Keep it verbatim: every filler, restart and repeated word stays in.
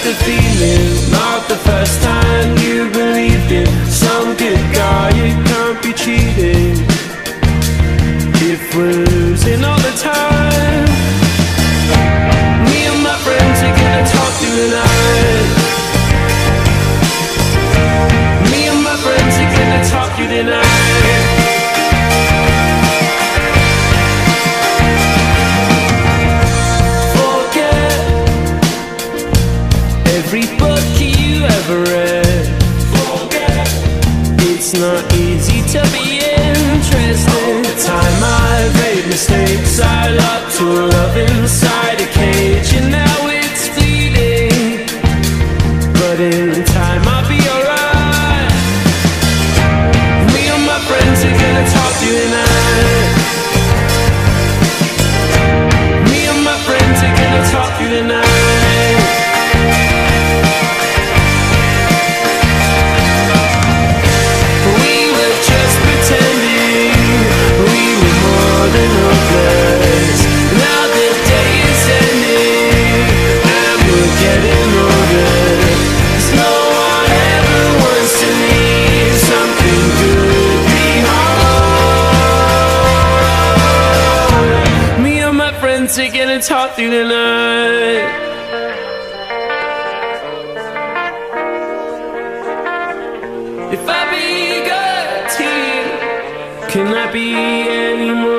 the feeling of the first time you believed in some good guy. You can't be cheated if we're losing all the time. Me and my friends are gonna talk through the night. Me and my friends are gonna talk through the night. Forget every book you ever read. Forget it's not easy to be interested. The time I've made mistakes, I locked to love inside a cage, and now it's fleeting, but in time I'll be alright. Me and my friends are gonna talk through the night. Me and my friends are gonna talk through the night. We're gonna talk through the night. If I be good to you, can I be any more?